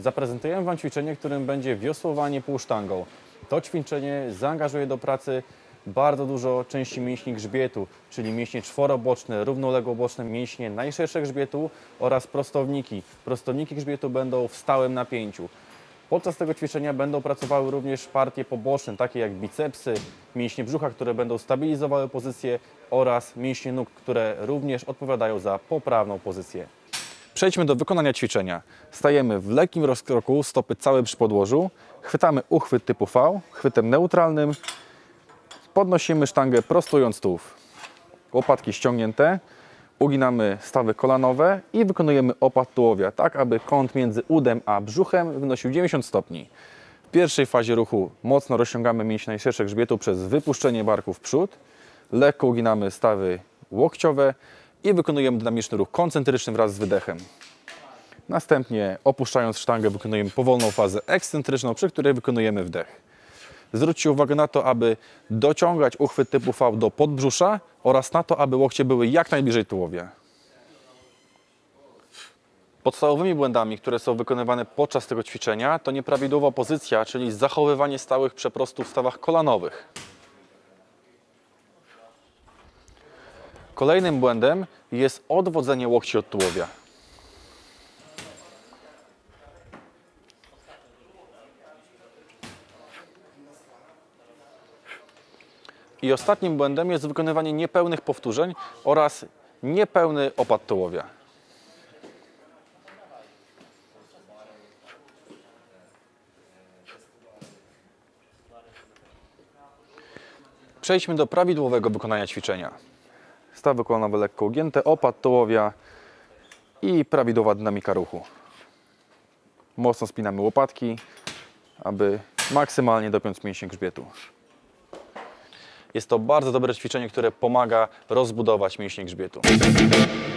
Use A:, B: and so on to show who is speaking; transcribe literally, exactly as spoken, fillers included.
A: Zaprezentujemy Wam ćwiczenie, którym będzie wiosłowanie półsztangą. To ćwiczenie zaangażuje do pracy bardzo dużo części mięśni grzbietu, czyli mięśnie czworoboczne, równoległoboczne, mięśnie najszersze grzbietu oraz prostowniki. Prostowniki grzbietu będą w stałym napięciu. Podczas tego ćwiczenia będą pracowały również partie poboczne, takie jak bicepsy, mięśnie brzucha, które będą stabilizowały pozycję oraz mięśnie nóg, które również odpowiadają za poprawną pozycję. Przejdźmy do wykonania ćwiczenia. Stajemy w lekkim rozkroku, stopy całe przy podłożu, chwytamy uchwyt typu V, chwytem neutralnym, podnosimy sztangę prostując tułów. Łopatki ściągnięte, uginamy stawy kolanowe i wykonujemy opad tułowia, tak aby kąt między udem a brzuchem wynosił dziewięćdziesiąt stopni. W pierwszej fazie ruchu mocno rozciągamy mięśnie najszersze grzbietu przez wypuszczenie barku w przód, lekko uginamy stawy łokciowe i wykonujemy dynamiczny ruch koncentryczny wraz z wydechem. Następnie opuszczając sztangę wykonujemy powolną fazę ekscentryczną, przy której wykonujemy wdech. Zwróćcie uwagę na to, aby dociągać uchwyt typu V do podbrzusza oraz na to, aby łokcie były jak najbliżej tułowia. Podstawowymi błędami, które są wykonywane podczas tego ćwiczenia, to nieprawidłowa pozycja, czyli zachowywanie stałych przeprostów w stawach kolanowych. Kolejnym błędem jest odwodzenie łokci od tułowia. I ostatnim błędem jest wykonywanie niepełnych powtórzeń oraz niepełny opad tułowia. Przejdźmy do prawidłowego wykonania ćwiczenia. Stawy kolanowe lekko ugięte, opad tułowia i prawidłowa dynamika ruchu. Mocno spinamy łopatki, aby maksymalnie dopiąć mięśnie grzbietu. Jest to bardzo dobre ćwiczenie, które pomaga rozbudować mięśnie grzbietu.